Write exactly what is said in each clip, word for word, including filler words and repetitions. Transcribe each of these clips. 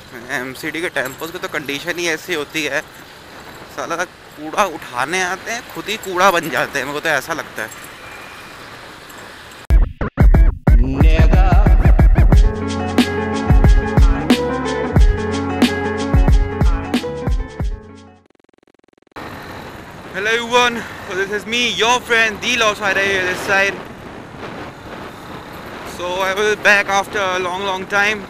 MCD के tempos की तो कंडीशन ही ऐसी होती है, साला कूड़ा उठाने आते हैं खुद ही कूड़ा बन जाते हैं, मेरे को तो ऐसा लगता है। Hello everyone, so this is me, your friend The Lost Rider here this side. So I was back after a long long time.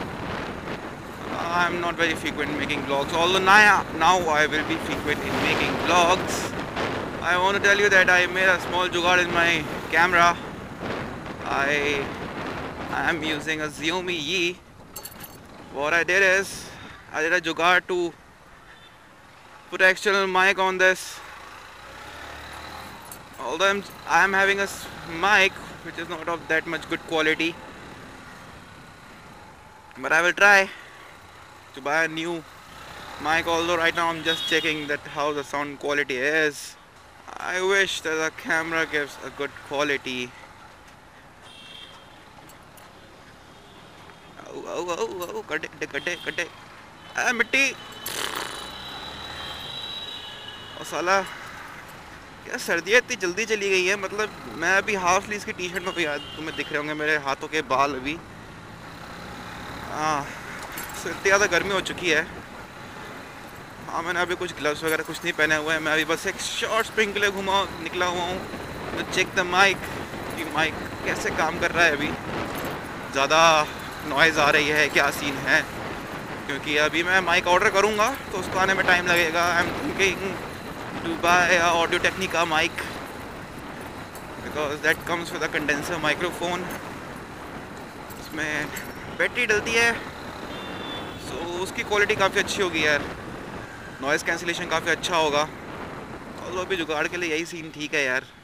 I'm not very frequent in making vlogs, although now, now I will be frequent in making vlogs. I want to tell you that I made a small jugaad in my camera. I am using a Xiaomi Yi. What I did is, I did a jugaad to put external mic on this. Although I'm, I'm having a mic which is not of that much good quality, but I will try to buy a new mic, although right now I'm just checking that how the sound quality is. I wish that the camera gives a good quality. Oh, oh, oh, oh, cut it, cut it, cut it. Ah, मिट्टी। और साला क्या सर्दियाँ इतनी जल्दी चली गई है, मतलब मैं अभी हाफ स्लीव्स की टी शर्ट में, याद तुम्हें दिख रहे होंगे मेरे हाथों के बाल अभी। हाँ, इतनी ज़्यादा गर्मी हो चुकी है। हाँ, मैंने अभी कुछ ग्लव्स वगैरह कुछ नहीं पहने हुए हैं, मैं अभी बस एक शॉर्ट स्प्रिंग के लिए घुमा निकला हुआ हूँ तो चेक द माइक कि माइक कैसे काम कर रहा है। अभी ज़्यादा नॉइज़ आ रही है, क्या सीन है, क्योंकि अभी मैं माइक ऑर्डर करूँगा तो उसको आने में टाइम लगेगा। I am thinking to buy Audio Technica mic because that comes with a condenser microphone. उसमें बैटरी डलती है सो उसकी क्वालिटी काफ़ी अच्छी होगी यार, नॉइज़ कैंसिलेशन काफ़ी अच्छा होगा। और अभी जुगाड़ के लिए यही सीन ठीक है यार।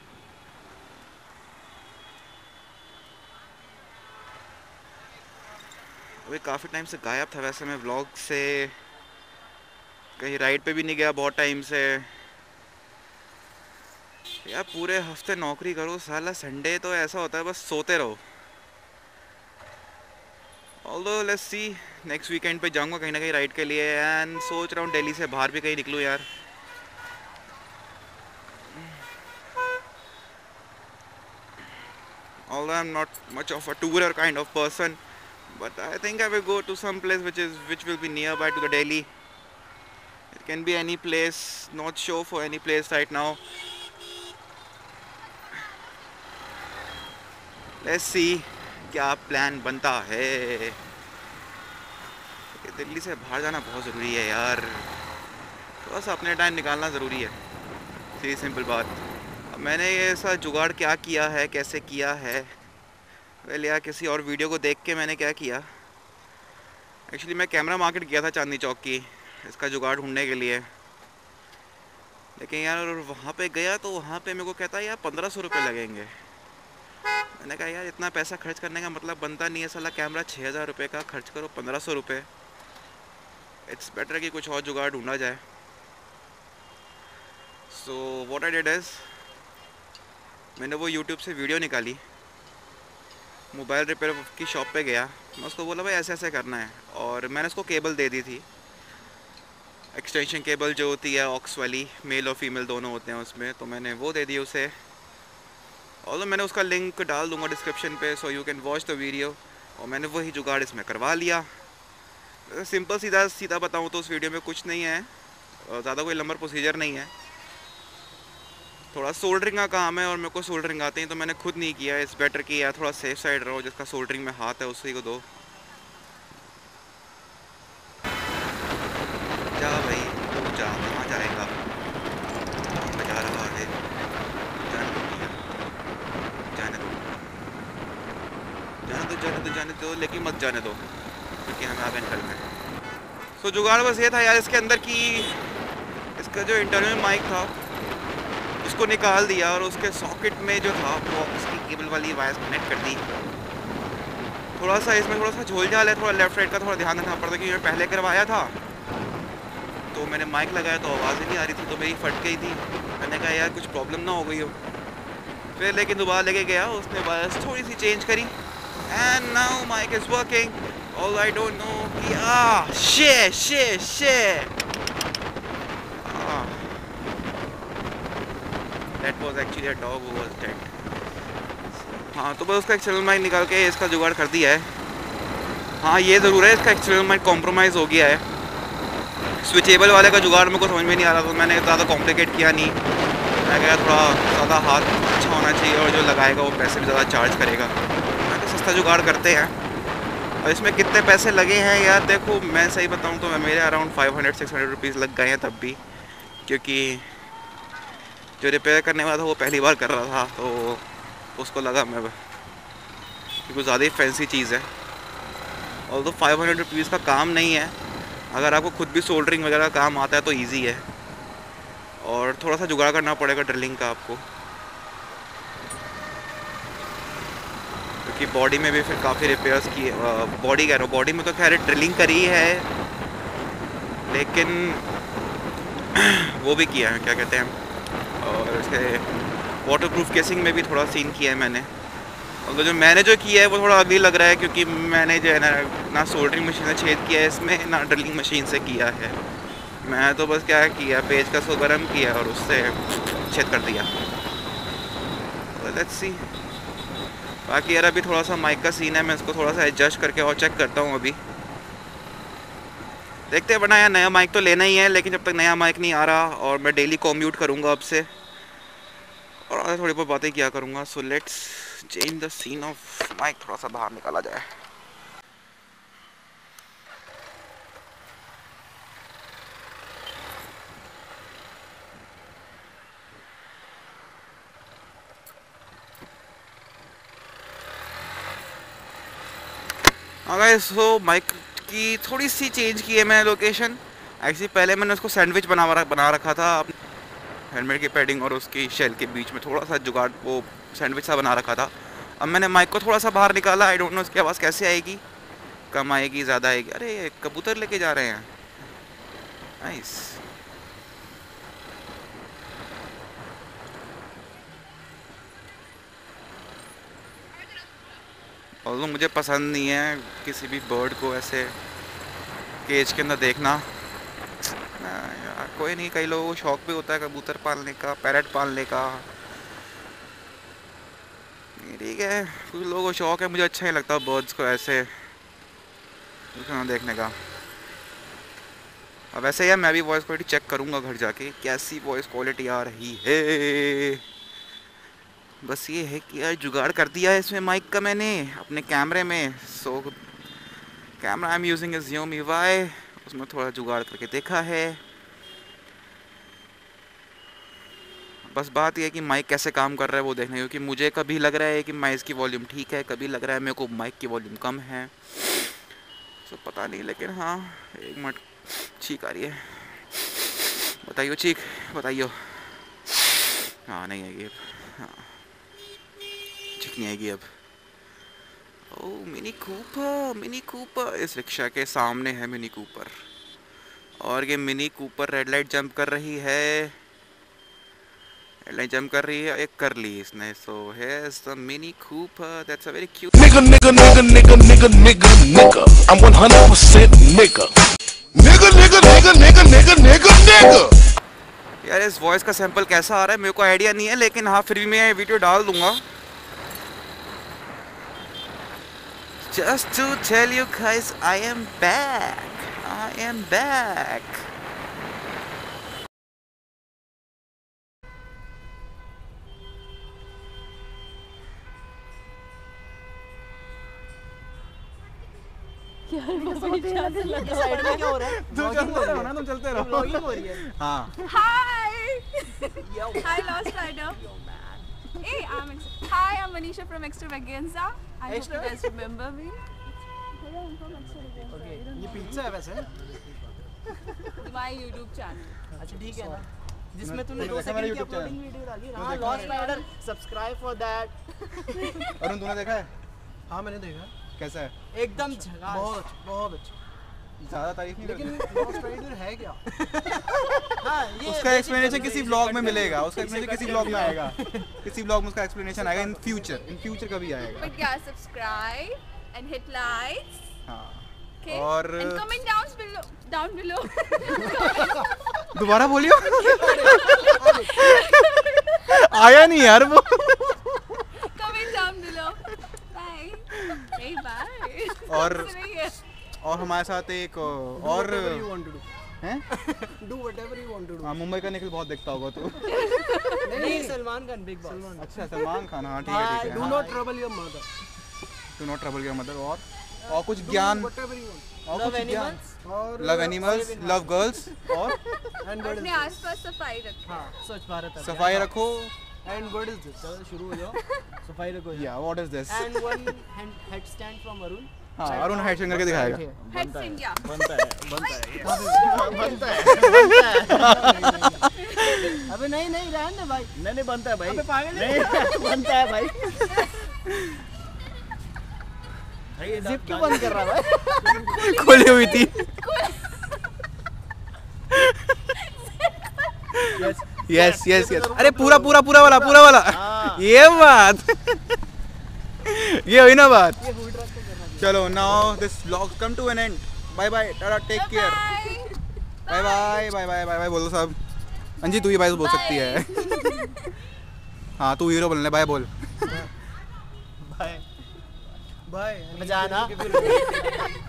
अभी काफ़ी टाइम से गायब था वैसे मैं व्लॉग से, कहीं राइड पे भी नहीं गया बहुत टाइम से यार। पूरे हफ्ते नौकरी करो साला, संडे तो ऐसा होता है बस सोते रहो। Although let's see, next weekend पे जाऊंगा कहीं ना कहीं राइड के लिए, एंड सोच रहा हूँ दिल्ली से बाहर भी कहीं निकलूँ यार। Although I'm not much of a tourer kind of person, but I think I will go to some place which is which will be nearby to the Delhi. It can be any place, not sure for any place right now. Let's see क्या plan बनता है। दिल्ली से बाहर जाना बहुत ज़रूरी है यार, थोड़ा सा अपने टाइम निकालना ज़रूरी है, सीधी सिंपल बात। अब मैंने ये ऐसा जुगाड़ क्या किया है, कैसे किया है, वेल यार किसी और वीडियो को देख के मैंने क्या किया। एक्चुअली मैं कैमरा मार्केट गया था चांदनी चौक की इसका जुगाड़ ढूंढने के लिए, लेकिन यार वहाँ पे गया तो वहाँ पे मेरे को कहता है यार पंद्रह सौ रुपये लगेंगे। मैंने कहा यार इतना पैसा खर्च करने का मतलब बनता नहीं है, साला कैमरा छः हज़ार रुपये का खर्च करो पंद्रह सौ रुपये। इट्स बेटर कि कुछ और जुगाड़ ढूंढा जाए। So what I did is, मैंने वो यूट्यूब से वीडियो निकाली, मोबाइल रिपेयर की शॉप पे गया, मैं उसको बोला भाई ऐसे ऐसे करना है, और मैंने उसको केबल दे दी थी, एक्सटेंशन केबल जो होती है ऑक्स वाली, मेल और फीमेल दोनों होते हैं उसमें, तो मैंने वो दे दी उसे। और मैंने उसका लिंक डाल दूंगा डिस्क्रिप्शन पे, so you can watch the video. और मैंने वही जुगाड़ इसमें करवा लिया। सिंपल सीधा सीधा बताऊँ तो उस वीडियो में कुछ नहीं है, ज़्यादा कोई लंबर प्रोसीजर नहीं है, थोड़ा सोल्डरिंग का काम है और मेरे को सोल्डरिंग आते हैं तो मैंने खुद नहीं किया। इस बेटर कि यार थोड़ा सेफ साइड रहो, जिसका सोल्डरिंग में हाथ है उसी को दो। जा भाई तू जा, कहाँ जाएगा, मैं जा रहा आगे, जाने दो भैया, जाने दो जाने दो जाने दो जाने दो लेकिन मत जाने दो, क्योंकि हमें आगे निकलना है। सो जुगाड़ बस ये था यार इसके अंदर की, इसका जो इंटरनल माइक था उसको निकाल दिया और उसके सॉकेट में जो था वो उसकी केबल वाली वायर कनेक्ट कर दी। थोड़ा सा इसमें थोड़ा सा झोल झाल है, थोड़ा लेफ्ट राइट का थोड़ा ध्यान रखना पड़ता, क्योंकि मैं पहले करवाया था तो मैंने माइक लगाया तो आवाज़ ही नहीं आ रही थी, तो मेरी फट गई थी। मैंने कहा यार कुछ प्रॉब्लम ना हो गई हो, फिर लेकिन दोबारा लेके गया, उसने वायर्स थोड़ी सी चेंज करी and now mic is working. All I don't know कि ah shit shit shit ah that was actually a dog who was dead. हाँ तो बस उसका एक्सटर्नल माइक निकाल के इसका जुगाड़ कर दिया है. हाँ ये ज़रूर है, इसका एक्सटर्नल माइक कॉम्प्रोमाइज़ हो गया है. स्विचेबल वाले का जुगाड़ मेरे को समझ में नहीं आ रहा, तो मैंने ज़्यादा कॉम्प्लिकेट किया नहीं. मैं कहा थोड़ा ज़्यादा हाथ अच्छा होना चाहिए और जो लगाएगा वो पैसे भी ज़्यादा चार्ज करेगा. मैं तो सस्ता जुगाड़ करते हैं. और इसमें कितने पैसे लगे हैं यार, देखो मैं सही बताऊं तो मेरे around five hundred six hundred rupees लग गए हैं तब भी, क्योंकि जो रिपेयर करने वाला था वो पहली बार कर रहा था तो उसको लगा मैं कि कुछ ज़्यादा ही फैंसी चीज़ है. और तो फाइव हंड्रेड रुपीज़ का काम नहीं है. अगर आपको खुद भी सोल्डरिंग वगैरह काम आता है तो ईजी है, और थोड़ा सा जुगाड़ करना पड़ेगा ड्रिलिंग का आपको, क्योंकि बॉडी में भी फिर काफ़ी रिपेयर्स किए. बॉडी कह रहा हूँ, बॉडी में तो खैर ड्रिलिंग करी है, लेकिन वो भी किया है क्या कहते हैं, और इसके वाटरप्रूफ केसिंग में भी थोड़ा सीन किया है मैंने. और जो मैंने जो किया है वो थोड़ा अगली लग रहा है, क्योंकि मैंने जो है ना ना सोल्डरिंग मशीन से छेद किया है इसमें, ना ड्रिलिंग मशीन से किया है. मैं तो बस क्या किया, पेज का सो गर्म किया और उससे छेद कर दिया. Let's see. बाकी यार अभी थोड़ा सा माइक का सीन है, मैं इसको थोड़ा सा एडजस्ट करके और चेक करता हूँ. अभी देखते हैं, बना यार नया माइक तो लेना ही है, लेकिन जब तक नया माइक नहीं आ रहा, और मैं डेली कॉम्यूट करूँगा अब से, और थोड़ी बहुत बातें किया करूँगा. So let's change the scene of mic, थोड़ा सा बाहर निकाला जाए. हाँ गाइस, सो माइक की थोड़ी सी चेंज की है मैं लोकेशन. एक्चुअली पहले मैंने उसको सैंडविच बना बना रखा था, हेलमेट की पैडिंग और उसकी शेल के बीच में थोड़ा सा जुगाड़, वो सैंडविच सा बना रखा था. अब मैंने माइक को थोड़ा सा बाहर निकाला. आई डोंट नो इसकी आवाज़ कैसे आएगी, कम आएगी ज़्यादा आएगी. अरे कबूतर लेके जा रहे हैं, नाइस. और मुझे पसंद नहीं है किसी भी बर्ड को ऐसे केज के अंदर देखना. यार कोई नहीं, कई लोगों को शौक भी होता है कबूतर पालने का, पैरट पालने का. ठीक है, कुछ लोगों को शौक है, मुझे अच्छा नहीं लगता बर्ड्स को ऐसे देखने का. अब वैसे यार मैं भी वॉइस क्वालिटी चेक करूँगा घर जाके, कैसी वॉइस क्वालिटी आ रही है. बस ये है कि यार जुगाड़ कर दिया है इसमें माइक का मैंने अपने कैमरे में. So camera I am using is Xiaomi Y, उसमें थोड़ा जुगाड़ करके देखा है. बस बात यह है कि माइक कैसे काम कर रहा है वो देखना, क्योंकि मुझे कभी लग रहा है कि माइक की वॉल्यूम ठीक है, कभी लग रहा है मेरे को माइक की वॉल्यूम कम है. सो पता नहीं, लेकिन हाँ एक मिनट, छींक आ रही है. बताइयो चीख, बताइयो. हाँ नहीं आएगी अब, हाँ छींक नहीं आएगी अब. Oh Mini Cooper, Mini Cooper. इस रिक्शा के सामने है मिनी कूपर, और ये Mini Cooper red light jump कर रही है. रेड लाइट जंप कर रही है, एक कर ली इसने. सो here's the Mini Cooper. That's a very cute nigga nigga nigga nigga nigga nigga nigga I'm one hundred percent nigga nigga nigga nigga nigga nigga nigga nigga. यार इस वॉइस का sample कैसा आ रहा है मेरे को आइडिया नहीं है, लेकिन हाँ फिर भी मैं वीडियो डाल दूंगा. Just to tell you guys, I am back. I am back. Side में क्या हो रहा है? तुम चलते रहो ना, तुम चलते रहो. व्लॉगिंग हो रही है. हाँ. Hi! Hi, Lost Rider. Hey, I'm ex- Hi, I'm Manisha from Extravaganza. I hope you guys remember me. Okay, ये पिज्जा है वैसे. My YouTube channel. अच्छा ठीक है ना, जिसमें तूने तूने दो देखा मेरा सेकंड की YouTube अपलोडिंग channel? वीडियो डाली. तूने हाँ, देखा लॉस्ट मेरा? Rider, subscribe for that. Arun तूने देखा है? हाँ मैंने देखा. कैसा है? एकदम झकास. बहुत अच्छा, बहुत अच्छा. ज़्यादा तारीफ नहीं लेकिन करते. लॉस्ट राइडर है क्या? हाँ, ये उसका एक्सप्लेनेशन किसी ब्लॉग में मिलेगा, उसका एक्सप्लेनेशन किसी ब्लॉग में आएगा, किसी ब्लॉग में उसका एक्सप्लेनेशन आएगा इन फ्यूचर, इन फ्यूचर कभी आएगा. But yeah, subscribe and hit likes. हाँ. Okay. और And comment down below. Down below. दोबारा बोलियो। आया नहीं यार वो। Comment down below. Bye. Hey, bye. और सही है। और हमारे साथ एक और Whatever you want to do. हैं? Do whatever you want to do. हाँ, मुंबई का निखिल बहुत देखता होगा तू। नहीं सलमान खान बिग बॉस। अच्छा सलमान खान, हाँ ठीक है ठीक है। Do not trouble your mother. Do not trouble your mother. और और कुछ ज्ञान, Whatever you want. और कुछ ज्ञान, और लव एनिमल्स, लव गर्ल्स, और and what is अपने this? आसपास सफाई रखें। हाँ स्वच्छ भारत अभियान। सफाई रखो। And what is this? चलो शुरू हो जाओ। सफाई रखो। या what is this? And one hand headstand from Arun. हाँ, अरुण हेडशेक करके दिखाएगा। Heads India. अबे नहीं नहीं रहने दे भाई। नहीं नहीं बनता है भाई, अबे पागल है? नहीं बनता है भाई। जिप क्यों बंद कर रहा है भाई? खोली हुई थी। Yes yes yes. अरे पूरा पूरा पूरा वाला पूरा वाला। ये बात ये हुई ना बात। चलो now this vlog come to an end. Bye bye, tata, take care. Bye bye bye bye bye bye बोलो सब। अंजी तू ही बाय बोल सकती है। हाँ तू हीरो बोलने, बाय बोल। भाई बजाना।